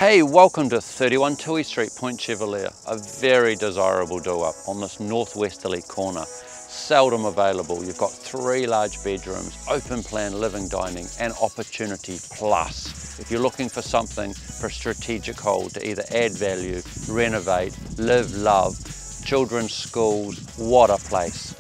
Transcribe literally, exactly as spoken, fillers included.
Hey, welcome to thirty-one Tui Street, Point Chevalier, a very desirable do-up on this northwesterly corner. Seldom available. You've got three large bedrooms, open plan living, dining and opportunity plus. If you're looking for something for a strategic hold to either add value, renovate, live, love, children's schools, what a place.